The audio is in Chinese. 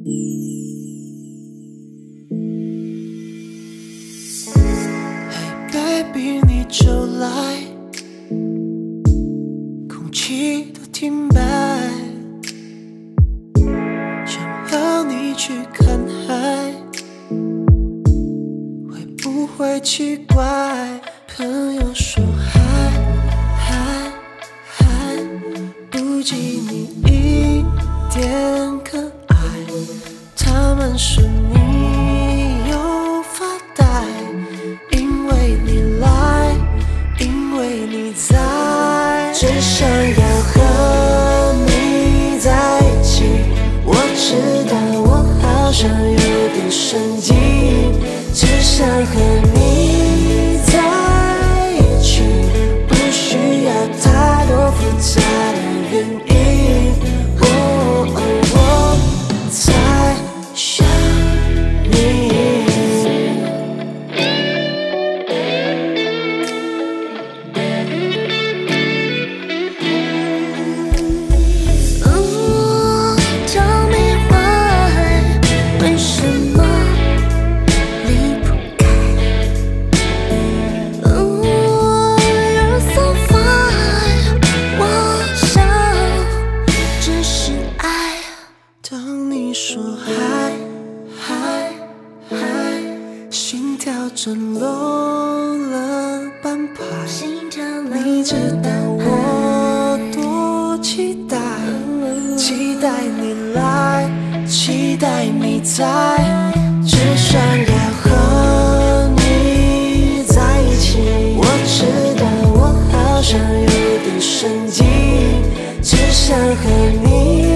Hey baby， 你就来，空气都停摆，想和你去看海，会不会奇怪？朋友说还不及你一点可爱，他们说你有发呆，因为你来，因为你在，只想要和你在一起。我知道我好像有点神经，只想和你在一起，不需要太多复杂的原因。我才想你。Tell me why， 为什么离不开？You're so fine， 我想只是爱。当你说嗨，心跳震漏了半拍，你知道我多期待，期待你来，期待你在，只想要和你在一起。我知道我好像有点神经，只想和你